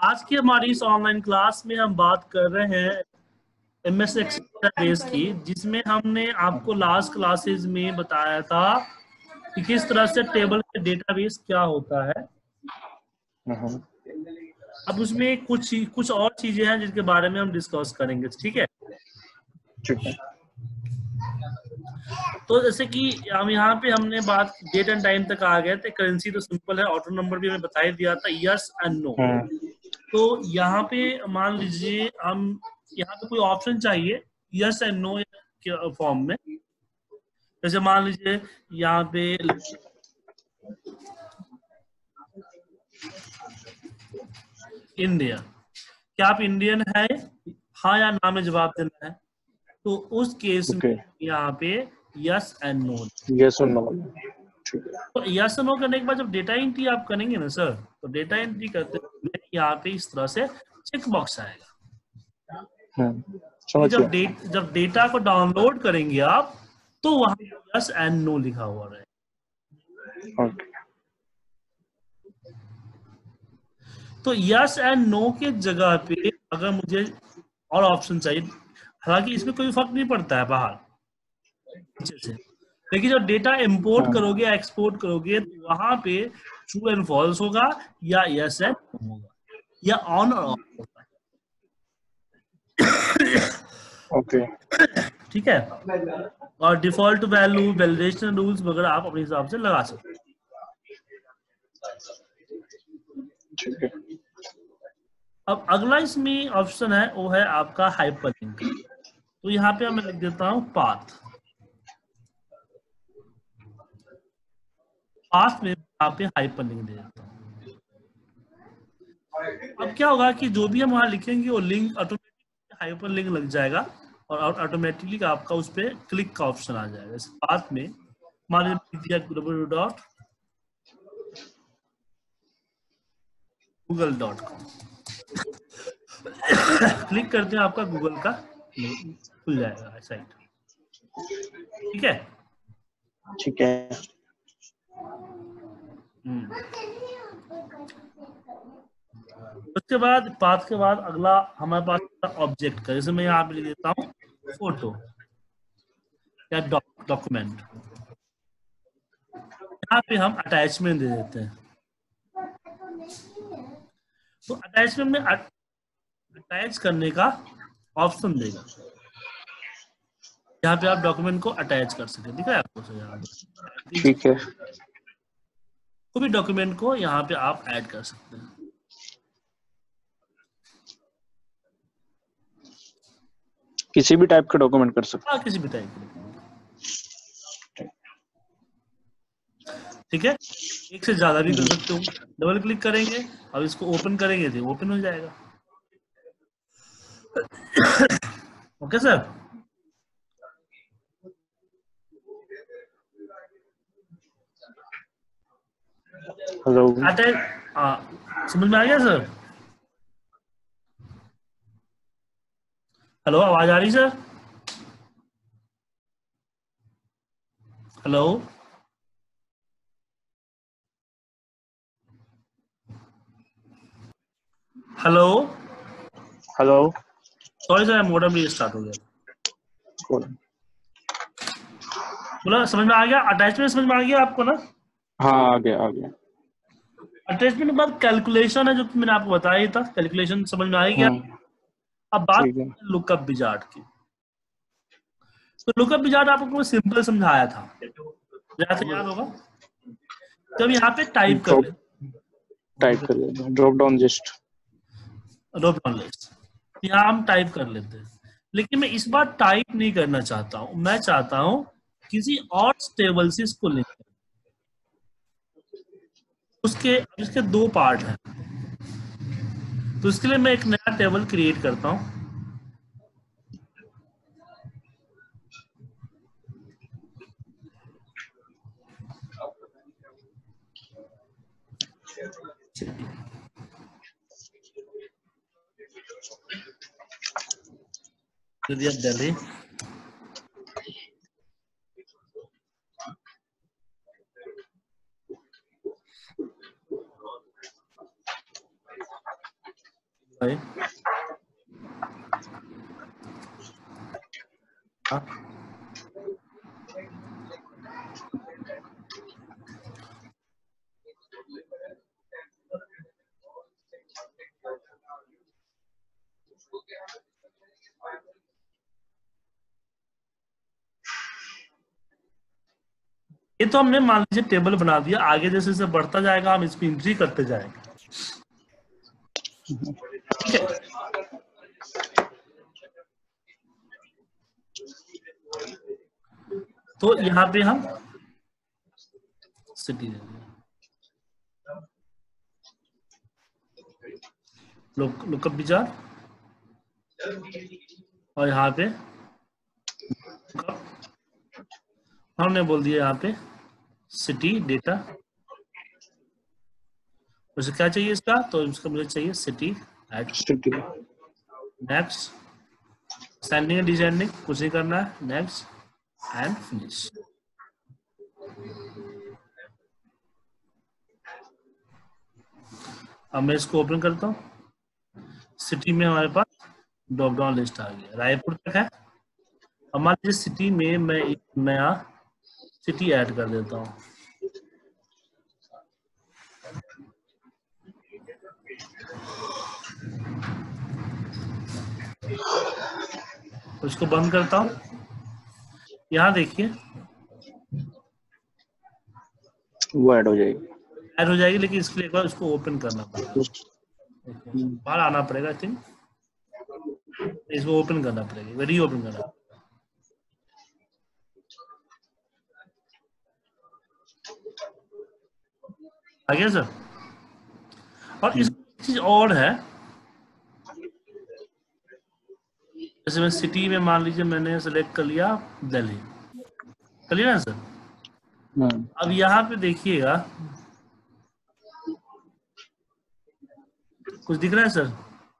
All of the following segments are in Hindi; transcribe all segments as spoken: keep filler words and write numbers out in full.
आज की हमारी इस ऑनलाइन क्लास में हम बात कर रहे हैं एम एस एक्सेल डेटाबेस की, जिसमें हमने आपको लास्ट क्लासेस में बताया था कि किस तरह से टेबल के डेटाबेस क्या होता है। अब उसमें कुछ कुछ और चीजें हैं जिनके बारे में हम डिस्कस करेंगे, ठीक है? ठीक है। तो जैसे कि हम यहाँ पे हमने बात डेट एंड टाइम तक आ गए थे। करेंसी तो सिंपल है, ऑटो नंबर भी हमें बता ही दिया था, यस एंड नो। तो यहाँ पे मान लीजिए हम यहाँ पे कोई ऑप्शन चाहिए यस एंड नो के फॉर्म में। जैसे मान लीजिए यहाँ पे इंडिया, क्या आप इंडियन है, हाँ या ना में जवाब देना है। तो उस केस okay. में यहाँ पे यस एंड नो, यस और नो। ठीक है। तो यस नो करने के बाद जब डेटा एंट्री आप करेंगे ना सर, तो डेटा एंट्री करते हुए यहाँ पे इस तरह से चेक बॉक्स आएगा। समझ जब डेट जब डेटा को डाउनलोड करेंगे आप, तो वहां यस एंड नो लिखा हुआ रहेगा। okay. तो यस एंड नो के जगह पे अगर मुझे और ऑप्शन चाहिए, हालांकि इसमें कोई फर्क नहीं पड़ता है बाहर नीचे से, लेकिन जब डेटा इंपोर्ट करोगे एक्सपोर्ट करोगे तो वहां पे ट्रू एंड फॉल्स होगा या यस एंड नो होगा या ऑन और ऑफ होगा। ओके ठीक है। और डिफॉल्ट वैल्यू, वैलिडेशन रूल्स वगैरह आप अपने हिसाब से लगा सकते हैं। ठीक है। अब अगला इसमें ऑप्शन है वो है आपका हाइपरलिंक का। तो यहाँ पे मैं लिख देता हूँ पाथ। पाथ में यहाँ पे हाइपरलिंक दे देता हूँ। अब क्या होगा कि जो भी हम वहां लिखेंगे वो लिंक ऑटोमेटिक हाइपरलिंक लग जाएगा और ऑटोमेटिकली आपका उस पर क्लिक का ऑप्शन आ जाएगा। इस पाथ में मान लीजिए W dot Google dot com click करते हैं, आपका गूगल का खुल जाएगा साइट। ठीक है। ठीक है। उसके बाद पाथ के बाद अगला हमारे पास ऑब्जेक्ट का, जैसे मैं यहाँ पे लिख देता हूँ फोटो या डॉक्यूमेंट। यहाँ पे हम अटैचमेंट दे देते हैं। तो अटैचमेंट में अटैच करने का ऑप्शन देगा, यहाँ पे आप डॉक्यूमेंट को अटैच कर सकते हैं। दिखा है आपको यहाँ पे? ठीक है। कोई भी डॉक्यूमेंट को यहाँ पे आप ऐड कर सकते हैं। किसी भी टाइप का डॉक्यूमेंट कर सकते हैं। हाँ, किसी भी टाइप का। ठीक है। एक से ज्यादा भी कर सकते हो। डबल क्लिक करेंगे और इसको ओपन करेंगे तो ओपन हो जाएगा। Okay sir. हेलो। अटैच समझ में आ गया सर? हेलो, आवाज आ रही sir? Hello hello hello. Sorry sir, modern भी स्टार्ट हो गया। बोला समझ में आ गया? अटैचमेंट समझ में आ गया आपको ना? हाँ, आ गया आ गया। अटैचमेंट के बाद कैलकुलेशन है जो मैंने आपको बताया ही था। कैलकुलेशन समझ में आ ही गया। अब बात लुकअप विजार्ड की। तो लुकअप विजार्ड आपको सिंपल समझाया था, जैसे याद होगा। जब यहाँ पे टाइप कर टाइप कर लेते हैं drop down list, drop down list यहाँ हम टाइप कर लेते हैं। लेकिन मैं इस बार टाइप नहीं करना चाहता हूँ, मैं चाहता हूँ किसी और टेबल से इसको लिंक करें। उसके इसके दो पार्ट हैं, तो इसके लिए मैं एक नया टेबल क्रिएट करता हूँ। दिल्ली भाई हाँ ये तो हमने मान लीजिए टेबल बना दिया, आगे जैसे जैसे बढ़ता जाएगा हम इसमें एंट्री करते जाएंगे। ठीक है, तो यहाँ पे हम सिटी लुक लुकअप विचार और यहाँ पे हमने बोल दिया यहाँ पे सिटी डेटा। मुझे क्या चाहिए इसका, तो इसका मुझे चाहिए city at city. Next ascending and descending कुछ नहीं करना है, नेक्स्ट एंड फिनिश। अब मैं इसको ओपन करता हूँ। सिटी में हमारे पास ड्रॉप डाउन लिस्ट आ गया, रायपुर तक है। हमारे सिटी में मैं एक नया सिटी ऐड कर देता हूँ। तो इसको बंद करता हूँ। यहाँ देखिए वो ऐड हो जाएगी, ऐड हो जाएगी, लेकिन इसके लिए एक बार उसको ओपन करना पड़ेगा, बाहर आना पड़ेगा। आई थिंक इसको ओपन करना पड़ेगा, री ओपन करना। आ गया सर। और इस चीज और है, जैसे मैं सिटी में मान लीजिए मैंने सेलेक्ट कर लिया दिल्ली, कर लिया ना सर। अब यहाँ पे देखिएगा कुछ दिख रहा है सर,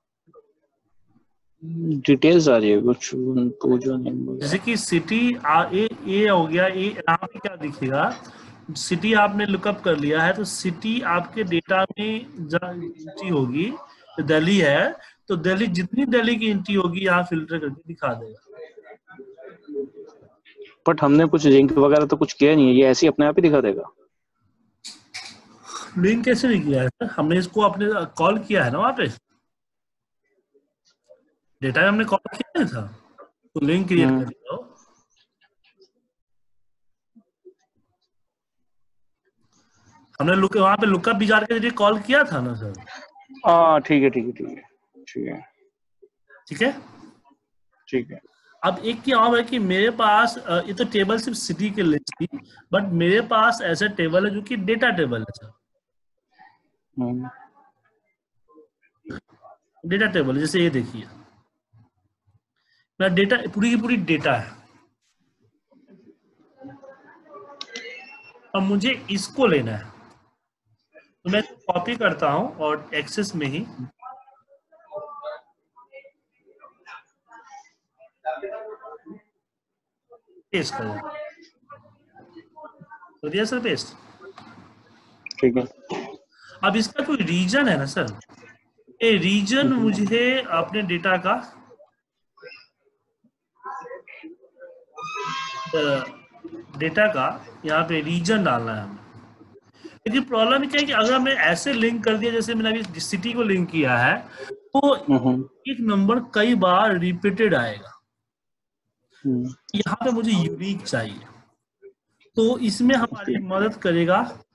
डिटेल्स आ रही है कुछ पूछो नहीं। जैसे कि सिटी ए ए हो गया। ए यहाँ पे क्या दिखेगा, सिटी आपने लुकअप कर लिया है तो सिटी आपके डेटा में एंट्री होगी तो दिल्ली है, तो दिल्ली जितनी दिल्ली की एंट्री होगी यहाँ फिल्टर करके दिखा देगा। बट हमने कुछ लिंक वगैरह तो कुछ किया नहीं है, ये ऐसे ही अपने आप ही दिखा देगा। लिंक कैसे नहीं किया है सर, हमने इसको अपने कॉल किया है ना, वहाँ पे डेटा में हमने कॉल किया नहीं था, तो लिंक क्रिएट कर दिया। हमने लुक वहाँ पे लुकअप विजार के जरिए कॉल किया था ना सर। हाँ ठीक है ठीक है ठीक है ठीक है ठीक है ठीक है। अब एक क्या और है कि मेरे पास ये तो टेबल सिर्फ सिटी के लिस्ट थी, बट मेरे पास ऐसा टेबल है जो कि डेटा टेबल है सर। डेटा टेबल जैसे ये देखिए, मेरा डेटा पूरी की पूरी डेटा है। अब मुझे इसको लेना है, तो मैं कॉपी करता हूं और एक्सेस में ही पेस्ट कर देता हूं। दिया सर पेस्ट, ठीक है। अब इसका कोई रीजन है ना सर, ये रीजन मुझे अपने डेटा का डेटा का यहाँ पे रीजन डालना है हमें। लेकिन प्रॉब्लम क्या है कि अगर हमने ऐसे लिंक कर दिया, जैसे मैंने अभी सिटी को लिंक किया है, तो एक नंबर कई बार रिपीटेड आएगा। यहाँ पे मुझे यूनिक चाहिए, तो इसमें हमारी मदद करेगा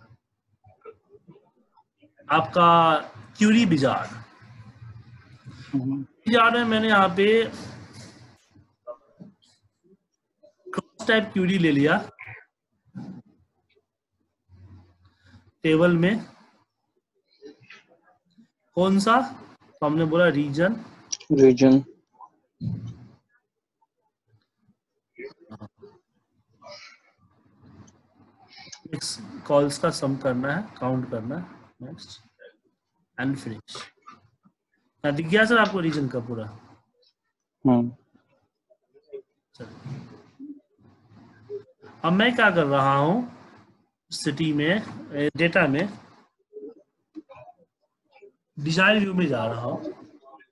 आपका क्यूरी विजार। विजार में मैंने यहाँ पे क्रॉस टाइप क्यूरी ले लिया टेबल में। कौन सा, तो हमने बोला रीजन रीजन कॉल्स का सम करना है, काउंट करना है, नेक्स्ट एंड फिनिश। दिख गया सर आपको रीजन का पूरा। अब मैं क्या कर रहा हूं, सिटी में डेटा में डिजाइन व्यू में जा रहा हूं।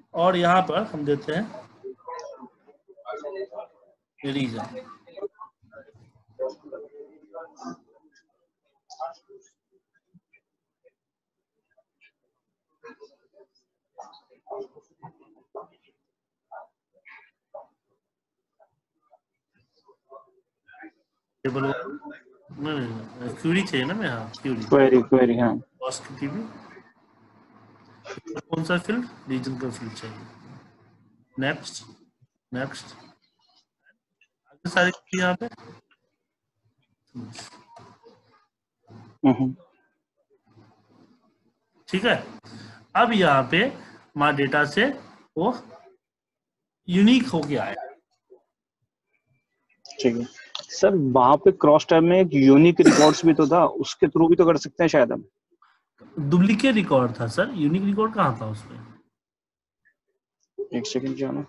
और यहाँ पर हम देते हैं रीजन। टेबल नहीं, क्यूरी चाहिए ना मैं, हाँ क्यूरी, क्वेरी क्वेरी हाँ। कौन सा फील्ड, रीजन का फील्ड चाहिए। नेक्स्ट नेक्स्ट आगे सारी यहाँ पे ठीक है। अब यहाँ पे हमारे डेटा से वो यूनिक हो गया है। ठीक है सर, वहां पे क्रॉस टैब में एक यूनिक रिकॉर्ड्स भी तो था, उसके थ्रू भी तो कर सकते हैं शायद हम। डुप्लीकेट रिकॉर्ड था सर, यूनिक रिकॉर्ड कहाँ था उसमें। एक सेकंड जाना।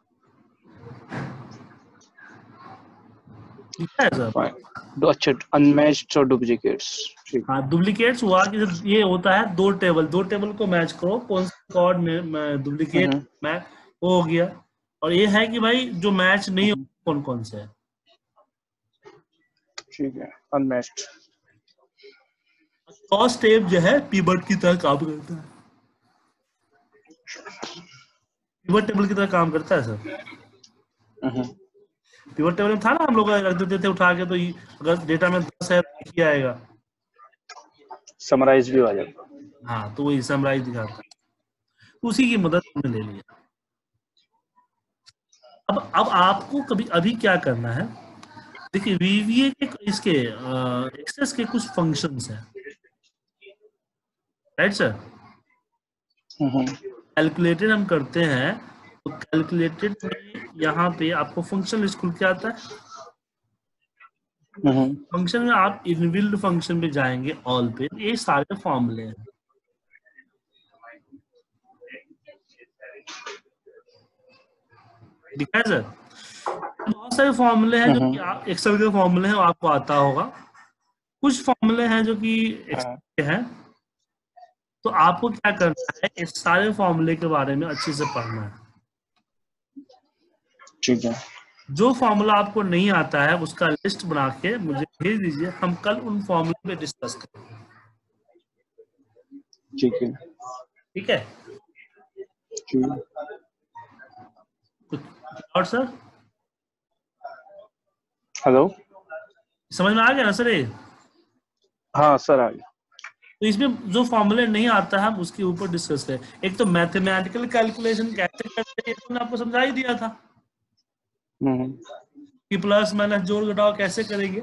है सर, अच्छा अनमैच्ड और डुप्लीकेट्स। ठीक हाँ डुप्लीकेट्स हुआ कि ये होता है दो टेबल, दो टेबल को मैच करो, कौन सा रिकॉर्ड में डुप्लीकेट मैच हो गया। और ये है कि भाई जो मैच नहीं हो कौन कौन से है। ठीक है अनमैच्ड। क्रॉस टेब जो है पिवट की तरह काम करता है, पिवट टेबल की तरह काम करता है सर। पिवट टेबल में था ना, हम लोग रख देते थे उठा के, तो अगर डेटा में दस है तो क्या आएगा, समराइज भी आ जाएगा। हाँ तो वही समराइज दिखाता है, उसी की मदद हमने ले लिया। अब अब आपको कभी अभी क्या करना है, देखिए वीवीए के इसके एक्सेस के कुछ फंक्शंस हैं, राइट सर। कैलकुलेटेड हम करते हैं तो कैलकुलेटेड में यहाँ पे आपको फंक्शन लिस्ट खुल के आता है। फंक्शन में आप इनबिल्ड फंक्शन पे जाएंगे, ऑल पे, ये सारे फॉर्मूले हैं, दिखा है सर। बहुत सारे फॉर्मूले हैं जो कि आप एक्सेल के फॉर्मूले हैं, आपको आता होगा। कुछ फॉर्मूले हैं जो कि एक्सेल के हैं, तो आपको क्या करना है, इस सारे फॉर्मूले के बारे में अच्छे से पढ़ना है। ठीक है। जो फॉर्मूला आपको नहीं आता है उसका लिस्ट बना के मुझे भेज दीजिए, हम कल उन फॉर्मूले पे डिस्कस करेंगे। ठीक है ठीक है, कुछ और सर, हेलो समझ में आ गया ना सर ये। हाँ सर आ गया। तो इसमें जो फॉर्मूले नहीं आता है हम उसके ऊपर डिस्कस करें। एक तो मैथमेटिकल कैलकुलेशन कैसे करते हैं तो मैंने आपको समझा ही दिया था कि प्लस माइनस जोड़ घटाव कैसे करेंगे।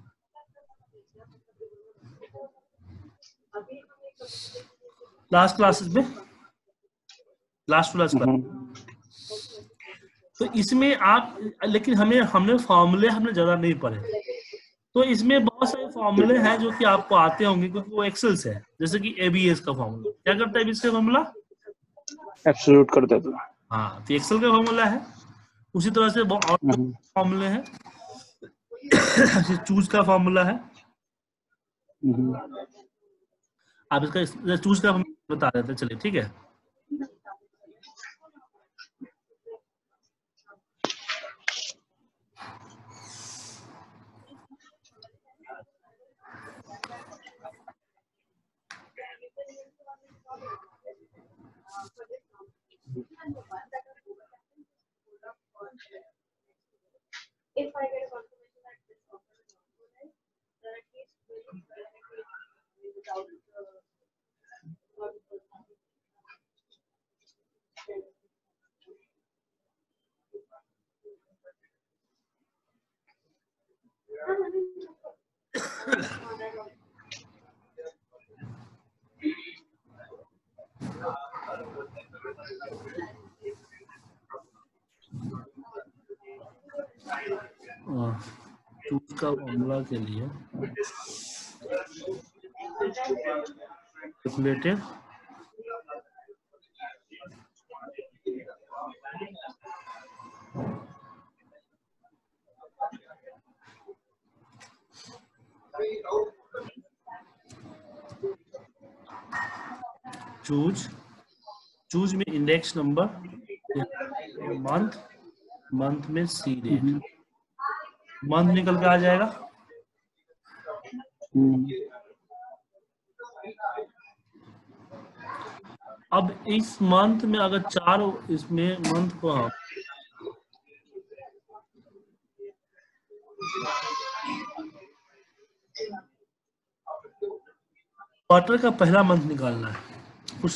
लास्ट क्लासेस में, लास्ट क्लास क्लास, तो इसमें आप, लेकिन हमें हमने फॉर्मूले हमने ज्यादा नहीं पढ़े, तो इसमें बहुत सारे फॉर्मूले हैं जो कि आपको आते होंगे क्योंकि वो एक्सेल से है। जैसे कि एबीएस का फॉर्मूला क्या करता है, एबीएस का फॉर्मूला एब्सोल्यूट कर देता है। हाँ, तो एक्सेल का फॉर्मूला है। उसी तरह से और फॉर्मूले हैं, चूज का फॉर्मूला है। आप इसका चूज का बता देते हैं, चलिए ठीक है। If I get a confirmation that this offer is authorized, then at least will directly without choose का फॉर्मूला के लिए कैलकुलेटेड चूज चूज में इंडेक्स नंबर, मंथ, मंथ में सी डेट, मंथ निकल के आ जाएगा। अब इस मंथ में अगर चार, इसमें मंथ को हम क्वार्टर का पहला मंथ निकालना है, कुछ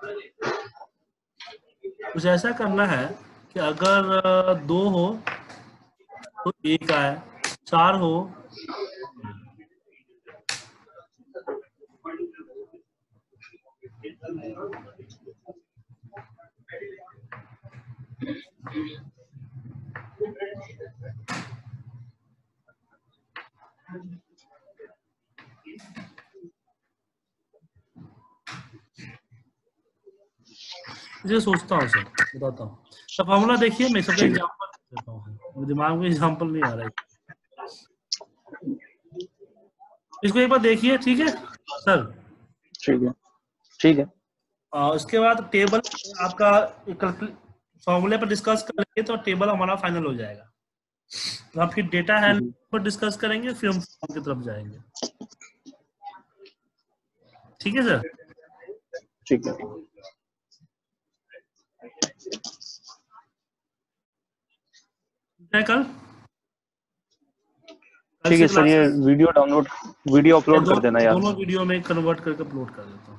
कुछ ऐसा करना है कि अगर दो हो तो एक आए, चार हो ये सोचता हूँ सर, बताता हूँ। तो फॉर्मूला देखिए, मैं सबका एग्जांपल देता हूँ, मेरे दिमाग में एग्जांपल नहीं आ रहा है। इसको एक बार देखिए, ठीक है सर? ठीक है, ठीक है। और उसके बाद टेबल आपका फॉर्मूले पर डिस्कस करेंगे तो टेबल हमारा फाइनल हो जाएगा। तो आप फिर डेटा हैंडलिंग पर डिस्कस करेंगे, फिर हम फॉर्म की तरफ जाएंगे। ठीक है सर? ठीक है, कल ठीक है सर। ये वीडियो डाउनलोड, वीडियो अपलोड कर देना यार। दोनों वीडियो में कन्वर्ट करके अपलोड कर देता हूँ।